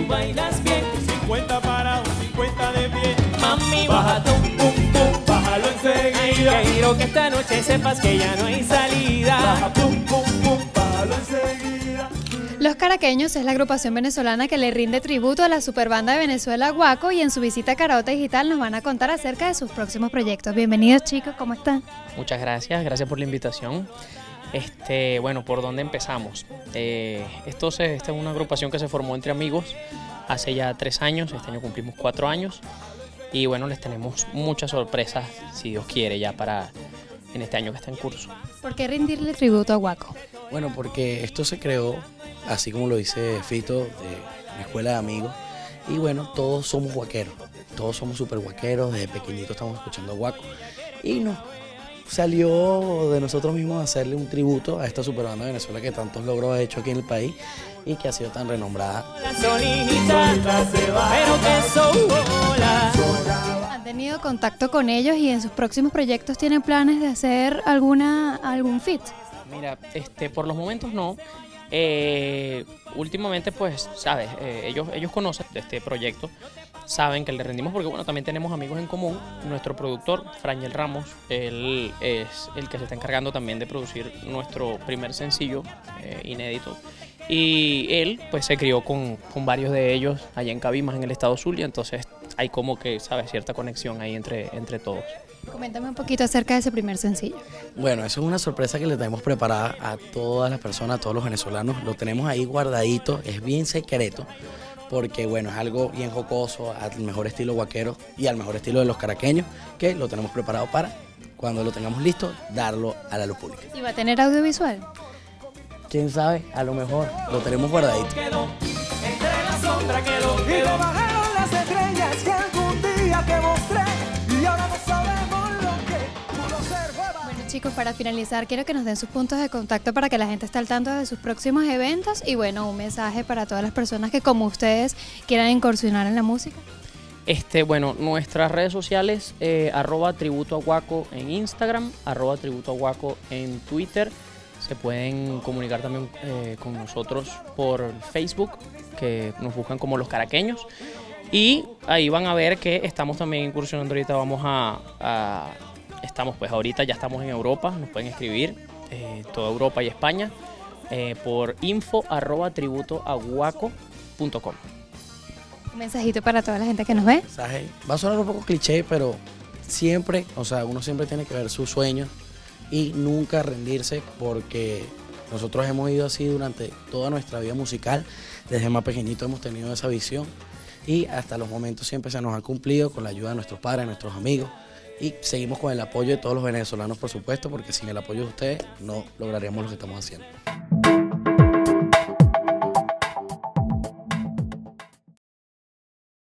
tú bailas bien. 50 para un 50 de pie. Mami, bájate un pum pum, Bájalo enseguida. que quiero que esta noche sepas que ya no hay salida. Baja pum pum pum, bájalo enseguida. Los Caraqueños es la agrupación venezolana que le rinde tributo a la superbanda de Venezuela Guaco, y en su visita a Caraota Digital nos van a contar acerca de sus próximos proyectos. Bienvenidos, chicos, ¿cómo están? Muchas gracias por la invitación. Bueno, ¿por dónde empezamos? Esta es una agrupación que se formó entre amigos hace ya 3 años, este año cumplimos 4 años y bueno, les tenemos muchas sorpresas, si Dios quiere, ya para en este año que está en curso. ¿Por qué rendirle tributo a Guaco? Bueno, porque esto se creó, así como lo dice Fito, de una escuela de amigos, y bueno, todos somos guaqueros, todos somos súper guaqueros, desde pequeñitos estamos escuchando Guaco, y nos salió de nosotros mismos hacerle un tributo a esta superbanda de Venezuela que tantos logros ha hecho aquí en el país y que ha sido tan renombrada. La solita se va, pero que sola. ¿Han tenido contacto con ellos y en sus próximos proyectos tienen planes de hacer algún feat? Mira, por los momentos no. Últimamente, pues, sabes, ellos conocen de este proyecto, saben que le rendimos porque, bueno, también tenemos amigos en común. Nuestro productor, Franiel Ramos, él es el que se está encargando también de producir nuestro primer sencillo inédito. Y él, pues, se crió con varios de ellos allá en Cabimas, en el estado Zulia, entonces hay como que, sabes, cierta conexión ahí entre todos. Coméntame un poquito acerca de ese primer sencillo. Bueno, eso es una sorpresa que le tenemos preparada a todas las personas, a todos los venezolanos. Lo tenemos ahí guardadito, es bien secreto, porque bueno, es algo bien jocoso, al mejor estilo guaquero y al mejor estilo de los caraqueños, que lo tenemos preparado para, cuando lo tengamos listo, darlo a la luz pública. ¿Y va a tener audiovisual? ¿Quién sabe? A lo mejor lo tenemos guardadito. Quedó, entre la sombra quedó. Y le bajaron las estrellas que algún día te mostré. Y ahora no sabemos lo que pudo ser. Bueno, chicos, para finalizar, quiero que nos den sus puntos de contacto para que la gente esté al tanto de sus próximos eventos y, bueno, un mensaje para todas las personas que, como ustedes, quieran incursionar en la música. Bueno, nuestras redes sociales, @tributoaguaco en Instagram, @tributoaguaco en Twitter. Se pueden comunicar también con nosotros por Facebook, que nos buscan como Los Caraqueños. Y ahí van a ver que estamos también incursionando ahorita, ahorita ya estamos en Europa, nos pueden escribir, toda Europa y España, por info@tributoaguaco.com. Un mensajito para toda la gente que nos ve. Mensaje, va a sonar un poco cliché, pero siempre, uno siempre tiene que ver sus sueños y nunca rendirse, porque nosotros hemos ido así durante toda nuestra vida musical. Desde más pequeñito hemos tenido esa visión y hasta los momentos siempre se nos ha cumplido con la ayuda de nuestros padres, nuestros amigos, y seguimos con el apoyo de todos los venezolanos, por supuesto, porque sin el apoyo de ustedes no lograríamos lo que estamos haciendo.